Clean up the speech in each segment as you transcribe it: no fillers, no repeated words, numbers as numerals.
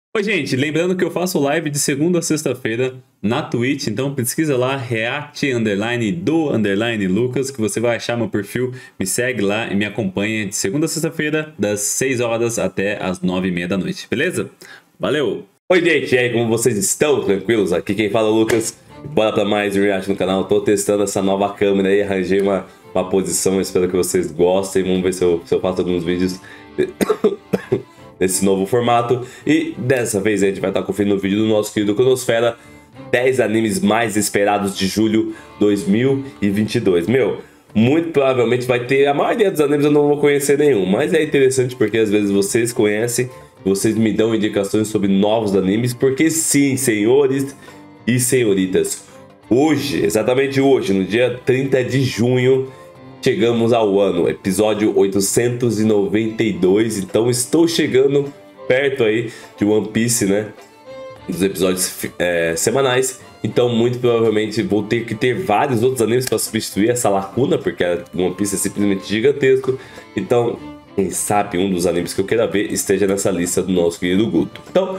Oi, gente, lembrando que eu faço live de segunda a sexta-feira na Twitch, então pesquisa lá, react_do_Lucas, que você vai achar meu perfil, me segue lá e me acompanha de segunda a sexta-feira, das 6 horas até as 9h30 da noite, beleza? Valeu! Oi, gente, e aí, como vocês estão? Tranquilos? Aqui quem fala é o Lucas, bora pra mais um react no canal. Tô testando essa nova câmera aí, arranjei uma posição, espero que vocês gostem, vamos ver se eu faço alguns vídeos nesse novo formato. E dessa vez a gente vai estar conferindo o vídeo do nosso querido Cronosfera, 10 animes mais esperados de julho 2022. Meu, muito provavelmente vai ter, a maioria dos animes eu não vou conhecer nenhum, mas é interessante porque às vezes vocês conhecem, vocês me dão indicações sobre novos animes, porque sim, senhores e senhoritas, hoje, exatamente hoje, no dia 30 de junho, chegamos ao ano, episódio 892, então estou chegando perto aí de One Piece, né, dos episódios semanais, então muito provavelmente vou ter que ter vários outros animes para substituir essa lacuna, porque One Piece é simplesmente gigantesco, então quem sabe um dos animes que eu queira ver esteja nessa lista do nosso querido Guto. Então,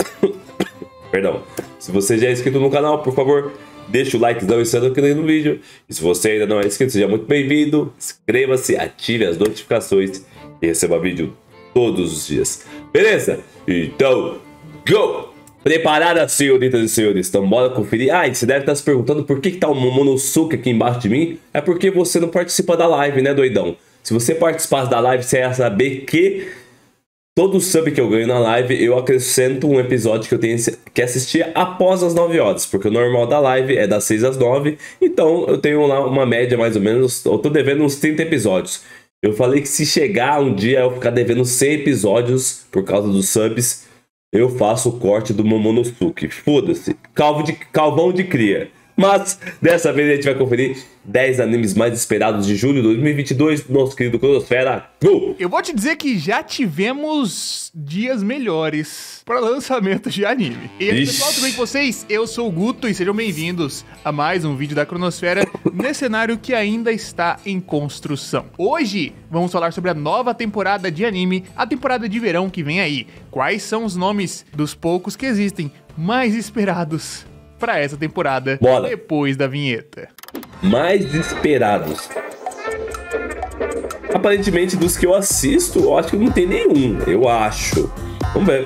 perdão, se você já é inscrito no canal, por favor, deixa o likezão e se inscreva no vídeo. E se você ainda não é inscrito, seja muito bem-vindo. Inscreva-se, ative as notificações e receba vídeo todos os dias. Beleza? Então, go! Preparadas, senhoritas e senhores? Então bora conferir. Ah, e você deve estar se perguntando por que tá o Momonosuke aqui embaixo de mim. É porque você não participa da live, né, doidão? Se você participasse da live, você ia saber que todo sub que eu ganho na live, eu acrescento um episódio que eu tenho que assistir após as 9 horas, porque o normal da live é das 6 às 9, então eu tenho lá uma média mais ou menos, eu tô devendo uns 30 episódios. Eu falei que se chegar um dia eu ficar devendo 100 episódios por causa dos subs, eu faço o corte do Momonosuke. Foda-se, calvão de cria. Mas dessa vez a gente vai conferir 10 animes mais esperados de julho de 2022 do nosso querido Cronosfera. Go! Eu vou te dizer que já tivemos dias melhores para lançamento de anime. E aí, pessoal, tudo bem com vocês? Eu sou o Guto e sejam bem-vindos a mais um vídeo da Cronosfera nesse cenário que ainda está em construção. Hoje vamos falar sobre a nova temporada de anime, a temporada de verão que vem aí. Quais são os nomes dos poucos que existem mais esperados para essa temporada? Bora. Depois da vinheta. Mais esperados. Aparentemente, dos que eu assisto, eu acho que não tem nenhum. Eu acho. Vamos ver.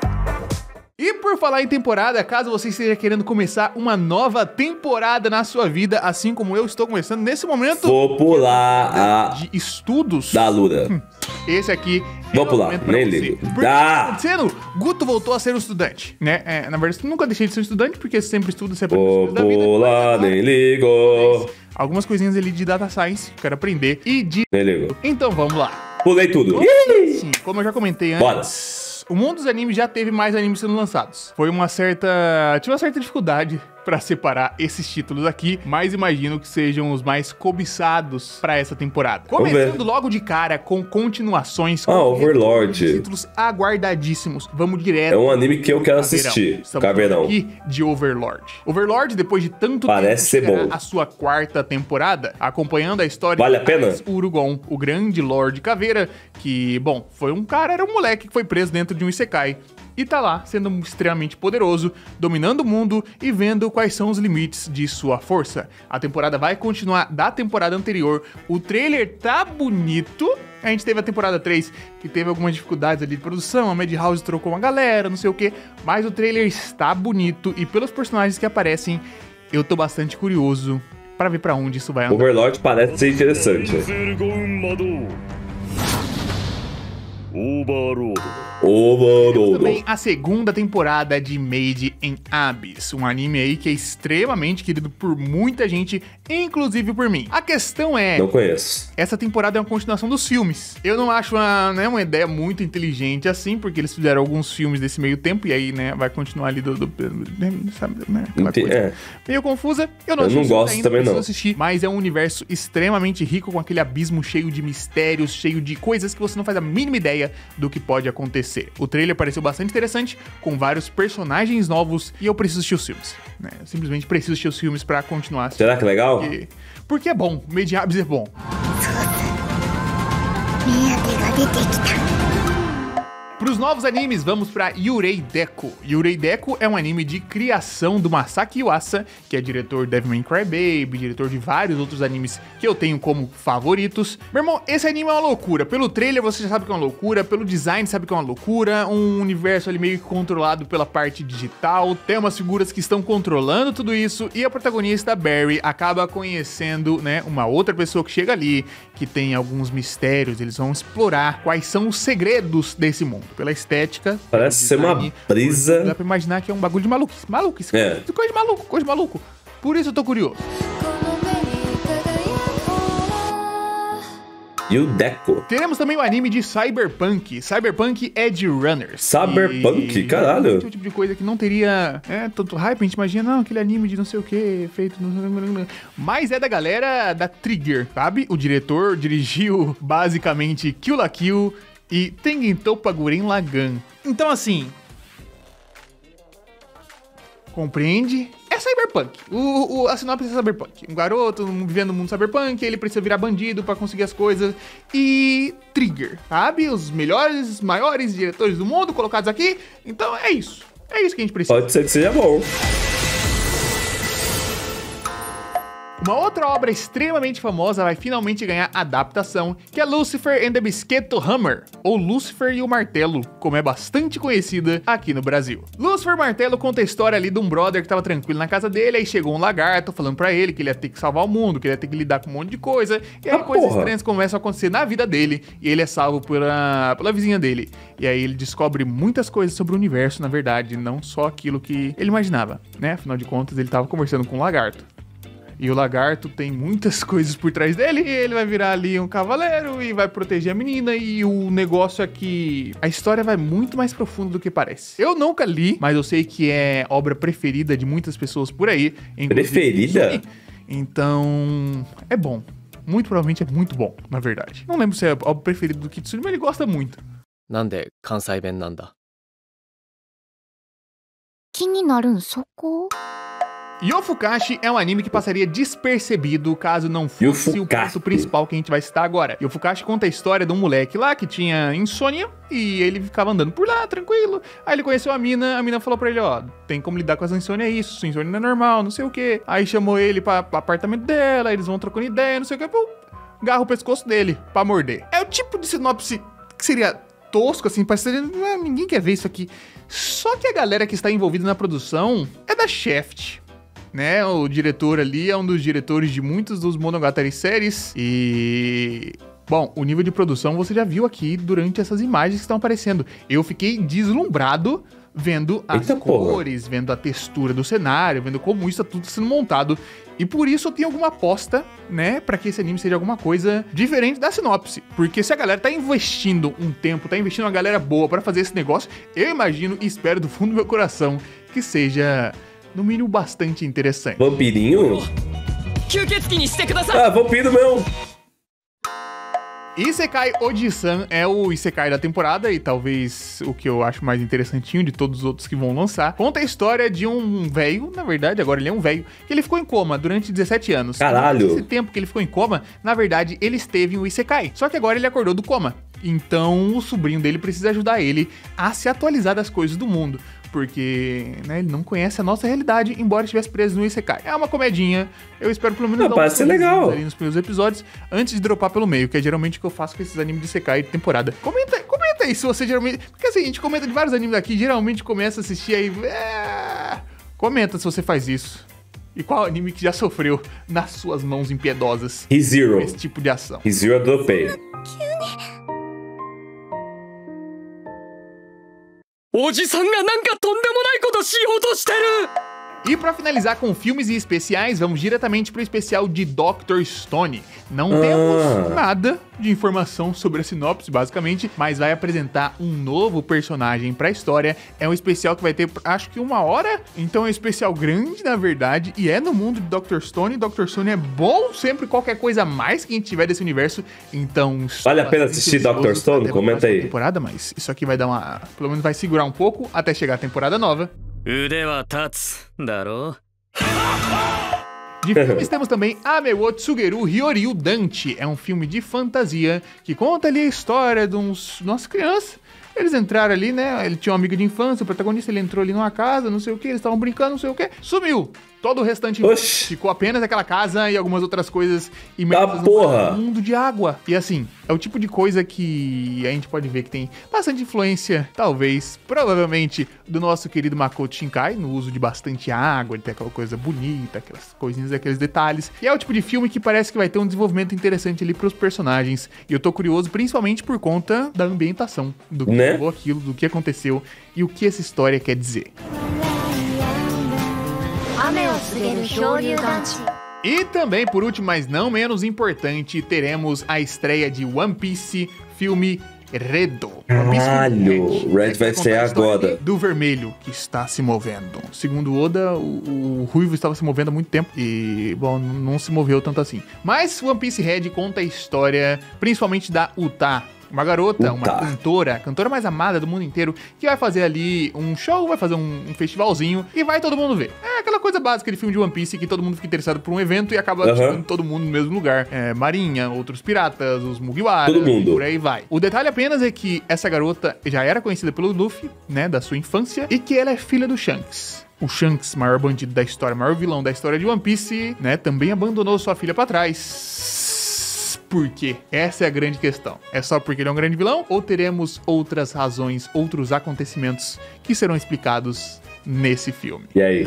E por falar em temporada, caso você esteja querendo começar uma nova temporada na sua vida, assim como eu estou começando nesse momento, Vou pular de estudos da Lura. Esse aqui Vou pular, nem ligo. Porque tá acontecendo? Guto voltou a ser um estudante, né? Na verdade, nunca deixei de ser um estudante, porque sempre estudo, sempre Vou da vida. pular, nem ligo. Algumas coisinhas ali de data science que eu quero aprender e de... Nem ligo. Então vamos lá. Pulei tudo. Sim, como eu já comentei antes... Bora. O mundo dos animes já teve mais animes sendo lançados. Tive uma certa dificuldade pra separar esses títulos aqui, mas imagino que sejam os mais cobiçados pra essa temporada. Começando logo de cara com continuações, com Overlord. títulos aguardadíssimos. Vamos direto. É um anime que eu quero assistir. Caveirão. Aqui de Overlord. Overlord, depois de tanto Parece ser bom. a sua quarta temporada, acompanhando a história Vale a pena? de Urugon, o grande Lorde Caveira, que, bom, era um moleque que foi preso dentro de um Isekai. E tá lá, sendo extremamente poderoso, dominando o mundo e vendo quais são os limites de sua força. A temporada vai continuar da temporada anterior. O trailer tá bonito. A gente teve a temporada 3, que teve algumas dificuldades ali de produção. A Madhouse trocou uma galera, não sei o que. Mas o trailer está bonito. E pelos personagens que aparecem, eu tô bastante curioso pra ver pra onde isso vai andar. Overlord parece ser interessante. Também a segunda temporada de Made in Abyss, um anime aí que é extremamente querido por muita gente, inclusive por mim. A questão é... Não conheço. Essa temporada é uma continuação dos filmes. Eu não acho uma ideia muito inteligente assim, porque eles fizeram alguns filmes desse meio tempo e aí, né, vai continuar ali sabe, né, aquela coisa meio confusa. Eu não gosto ainda, também não. Assistir, mas é um universo extremamente rico, com aquele abismo cheio de mistérios, cheio de coisas que você não faz a mínima ideia do que pode acontecer. O trailer pareceu bastante interessante, com vários personagens novos, e eu preciso assistir os filmes, né? Eu simplesmente preciso assistir os filmes pra continuar assistindo. Será que é legal? Porque é bom, Made in Abyss é bom. Nos novos animes, vamos pra Yurei Deco. Yurei Deco é um anime de criação do Masaki Yuasa, que é diretor de Devil May Cry Baby, diretor de vários outros animes que eu tenho como favoritos. Meu irmão, esse anime é uma loucura. Pelo trailer você já sabe que é uma loucura, pelo design sabe que é uma loucura, um universo ali meio que controlado pela parte digital, tem umas figuras que estão controlando tudo isso, e a protagonista, Barry, acaba conhecendo, né, uma outra pessoa que chega ali, que tem alguns mistérios, eles vão explorar quais são os segredos desse mundo. Pela estética, parece ser uma brisa. Dá pra imaginar que é um bagulho de maluco. Maluquice. Coisa de maluco. Por isso eu tô curioso. E o Deco. Teremos também o anime de Cyberpunk. Cyberpunk Edge Runners. Cyberpunk? Caralho. É um tipo de coisa que não teria tanto hype. A gente imagina, não, aquele anime de não sei o que, feito... Mas é da galera da Trigger, sabe? O diretor dirigiu, basicamente, Kill la Kill e Tengen Toppa Gurren Lagann. Então, assim... Compreende? É Cyberpunk. A sinopse é Cyberpunk. Um garoto vivendo no mundo Cyberpunk, ele precisa virar bandido pra conseguir as coisas. E Trigger, sabe? Os melhores, maiores diretores do mundo colocados aqui. Então é isso. É isso que a gente precisa. Pode ser que seja bom. Uma outra obra extremamente famosa vai finalmente ganhar adaptação, que é Lucifer and the Biscuito Hammer, ou Lucifer e o Martelo, como é bastante conhecida aqui no Brasil. Lucifer Martelo conta a história ali de um brother que tava tranquilo na casa dele, aí chegou um lagarto falando pra ele que ele ia ter que salvar o mundo, que ele ia ter que lidar com um monte de coisa, e aí coisas estranhas começam a acontecer na vida dele, e ele é salvo pela vizinha dele. E aí ele descobre muitas coisas sobre o universo, na verdade, não só aquilo que ele imaginava, né? Afinal de contas, ele tava conversando com um lagarto. E o lagarto tem muitas coisas por trás dele, e ele vai virar ali um cavaleiro e vai proteger a menina, e o negócio é que a história vai muito mais profunda do que parece. Eu nunca li, mas eu sei que é obra preferida de muitas pessoas por aí. Preferida? Então, é bom. Muito provavelmente é muito bom, na verdade. Não lembro se é a obra preferida do Kitsune, mas ele gosta muito. Nande Kansai Ben nanda? Yofukashi é um anime que passaria despercebido caso não fosse o ponto principal que a gente vai citar agora. Yofukashi conta a história de um moleque lá que tinha insônia e ele ficava andando por lá, tranquilo. Aí ele conheceu a mina falou pra ele, ó, tem como lidar com essa insônia, é isso, sua insônia não é normal, não sei o que. Aí chamou ele pra apartamento dela, eles vão trocando ideia, não sei o que, agarra o pescoço dele pra morder. É o tipo de sinopse que seria tosco, assim, parece que ninguém quer ver isso aqui. Só que a galera que está envolvida na produção é da Shaft. Né, o diretor ali é um dos diretores de muitos dos Monogatari séries e... Bom, o nível de produção você já viu aqui durante essas imagens que estão aparecendo. Eu fiquei deslumbrado vendo as cores, vendo a textura do cenário, vendo como isso tá tudo sendo montado. E por isso eu tenho alguma aposta, né, pra que esse anime seja alguma coisa diferente da sinopse. Porque se a galera tá investindo um tempo, tá investindo uma galera boa pra fazer esse negócio, eu imagino e espero do fundo do meu coração que seja... no mínimo bastante interessante. Vampirinho? Ah, vampiro mesmo. Isekai Oji-san é o Isekai da temporada e talvez o que eu acho mais interessantinho de todos os outros que vão lançar. Conta a história de um velho, na verdade, agora ele é um velho, que ele ficou em coma durante 17 anos. Caralho! Nesse tempo que ele ficou em coma, na verdade, ele esteve em um Isekai. Só que agora ele acordou do coma. Então o sobrinho dele precisa ajudar ele a se atualizar das coisas do mundo. Porque, né, ele não conhece a nossa realidade, embora estivesse preso no Isekai. É uma comedinha, eu espero pelo menos parece ser legal ali nos primeiros episódios, antes de dropar pelo meio, que é geralmente o que eu faço com esses animes de Isekai de temporada. Comenta aí se você geralmente... Porque assim, a gente comenta de vários animes aqui, geralmente começa a assistir aí... Comenta se você faz isso. E qual anime que já sofreu nas suas mãos impiedosas ReZero. esse tipo de ação. ReZero eu dropei. E pra finalizar com filmes e especiais, vamos diretamente pro especial de Dr. Stone. Não temos nada de informação sobre a sinopse, basicamente, mas vai apresentar um novo personagem pra história. É um especial que vai ter, acho que 1 hora, então é um especial grande, na verdade, e é no mundo de Dr. Stone. Dr. Stone é bom sempre, qualquer coisa a mais que a gente tiver desse universo, então... Vale a pena assistir Dr. Stone? Comenta aí. Temporada, mas isso aqui vai dar uma... Pelo menos vai segurar um pouco até chegar a temporada nova. De filmes temos também Ame wo Tsugeru Hyoryu Dante. É um filme de fantasia que conta ali a história de nossa criança. Eles entraram ali, né? Ele tinha uma amiga de infância, o protagonista, ele entrou ali numa casa, não sei o que, eles estavam brincando, não sei o que, sumiu. Todo o restante ficou apenas aquela casa e algumas outras coisas imersas no mundo de água. E assim, é o tipo de coisa que a gente pode ver que tem bastante influência, talvez, provavelmente, do nosso querido Makoto Shinkai, no uso de bastante água, de ter aquela coisa bonita, aquelas coisinhas, aqueles detalhes. E é o tipo de filme que parece que vai ter um desenvolvimento interessante ali pros personagens. E eu tô curioso, principalmente por conta da ambientação, do que levou aquilo, do que aconteceu e o que essa história quer dizer. E também, por último, mas não menos importante, teremos a estreia de One Piece, filme Redo. Caralho, Red vai estrear agora. Do vermelho que está se movendo. Segundo Oda, o ruivo estava se movendo há muito tempo e, bom, não se moveu tanto assim. Mas One Piece Red conta a história, principalmente da Uta. Uma garota, uma cantora mais amada do mundo inteiro, que vai fazer ali um show, vai fazer um festivalzinho e vai todo mundo ver. É aquela coisa básica de filme de One Piece que todo mundo fica interessado por um evento e acaba chegando todo mundo no mesmo lugar. É, Marinha, outros piratas, os Mugiwara, todo mundo. Por aí vai. O detalhe apenas é que essa garota já era conhecida pelo Luffy, né, da sua infância, e que ela é filha do Shanks. O Shanks, maior bandido da história, maior vilão da história de One Piece, né, também abandonou sua filha pra trás. Por quê? Essa é a grande questão. É só porque ele é um grande vilão? Ou teremos outras razões, outros acontecimentos que serão explicados nesse filme? E aí?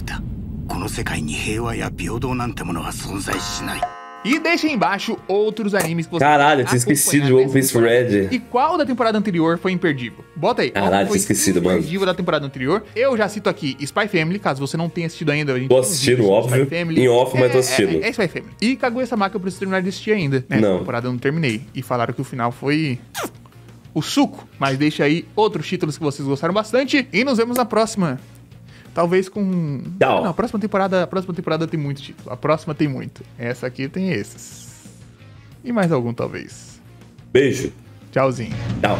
E deixa aí embaixo outros animes que você... Caralho, eu tinha esquecido de One Piece Red. E qual da temporada anterior foi imperdível? Bota aí. Caralho, tinha esquecido, mano. Imperdível da temporada anterior. Eu já cito aqui Spy Family, caso você não tenha assistido ainda. Tô assistindo, óbvio. Em off, mas tô assistindo. É Spy Family. E Kaguya-sama que eu preciso terminar de assistir ainda. Né? Não. Essa temporada eu não terminei. E falaram que o final foi... o suco. Mas deixa aí outros títulos que vocês gostaram bastante. E nos vemos na próxima. Talvez com... Tchau. Não, a próxima temporada tem muito título. A próxima tem muito. Essa aqui tem esses. E mais algum, talvez. Beijo. Tchauzinho. Tchau.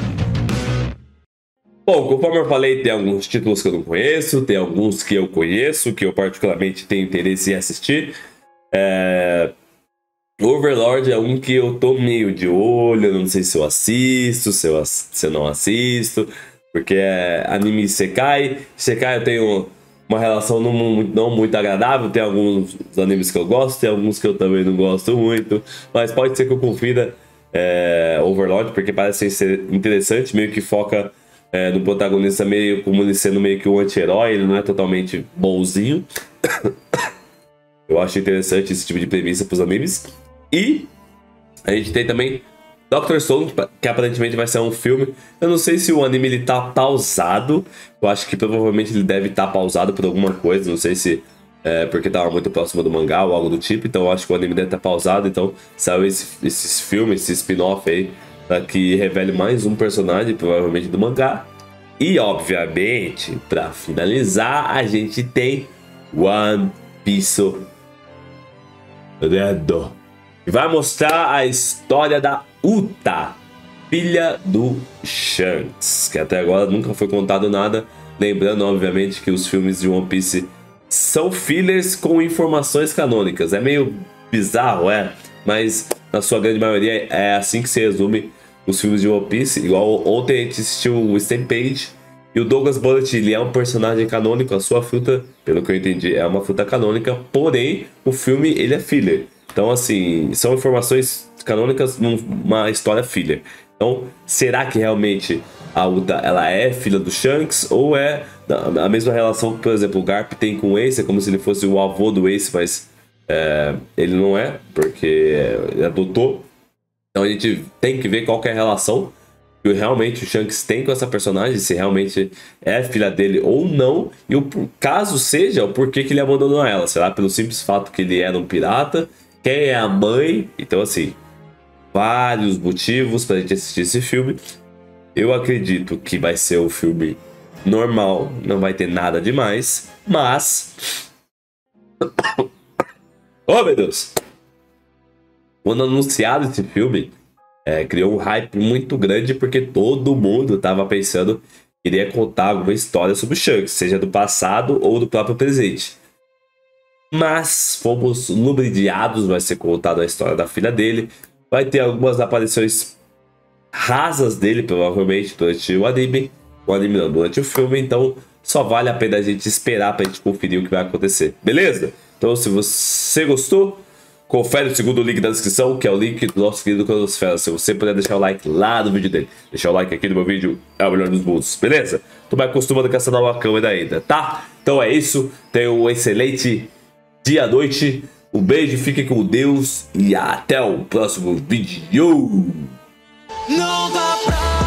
Bom, conforme eu falei, tem alguns títulos que eu não conheço, tem alguns que eu conheço, que eu particularmente tenho interesse em assistir. Overlord é um que eu tô meio de olho, eu não sei se eu assisto, se eu não assisto, porque é anime Isekai. Isekai eu tenho uma relação não muito agradável, tem alguns animes que eu gosto, tem alguns que eu também não gosto muito, mas pode ser que eu confira Overlord, porque parece ser interessante, meio que foca no protagonista meio como ele sendo meio que um anti-herói, ele não é totalmente bonzinho. Eu acho interessante esse tipo de premissa para os animes. E a gente tem também Dr. Stone, que aparentemente vai ser um filme. Eu não sei se o anime ele tá pausado. Eu acho que provavelmente ele deve estar pausado por alguma coisa. Não sei se porque tava muito próximo do mangá ou algo do tipo. Então eu acho que o anime deve estar pausado. Então saiu esses filmes, esse spin-off aí, para que revele mais um personagem, provavelmente do mangá. E obviamente, para finalizar, a gente tem One Piece Red, que vai mostrar a história da Uta, filha do Shanks, que até agora nunca foi contado nada. Lembrando, obviamente, que os filmes de One Piece são fillers com informações canônicas. É meio bizarro, mas na sua grande maioria é assim que se resume os filmes de One Piece. Igual ontem a gente assistiu o Stampede, e o Douglas Bullet, ele é um personagem canônico. A sua fruta, pelo que eu entendi, é uma fruta canônica, porém o filme ele é filler. Então, assim, são informações canônicas numa história filler. Então, será que realmente a Uta ela é filha do Shanks? Ou é a mesma relação que, por exemplo, o Garp tem com o Ace? É como se ele fosse o avô do Ace, mas ele não é, porque ele adotou. Então, a gente tem que ver qual que é a relação que realmente o Shanks tem com essa personagem, se realmente é filha dele ou não. E caso seja, o porquê que ele abandonou ela. Será pelo simples fato que ele era um pirata? Quem é a mãe? Então, assim, vários motivos pra gente assistir esse filme. Eu acredito que vai ser um filme normal, não vai ter nada demais, mas... Oh, meu Deus! Quando anunciado esse filme, criou um hype muito grande, porque todo mundo tava pensando que iria contar alguma história sobre o Shanks, seja do passado ou do próprio presente. Mas fomos ludibriados, vai ser contada a história da filha dele. Vai ter algumas aparições rasas dele, provavelmente, durante o anime não, durante o filme, então só vale a pena a gente esperar pra gente conferir o que vai acontecer, beleza? Então se você gostou, confere o segundo link da descrição, que é o link do nosso querido Cronosfera. Se você puder deixar o like lá no vídeo dele, deixar o like aqui no meu vídeo, é o melhor dos mundos, beleza? Tô me acostumando com essa nova câmera ainda, tá? Então é isso, tenha um excelente dia à noite, um beijo, fiquem com Deus e até o próximo vídeo! Não dá pra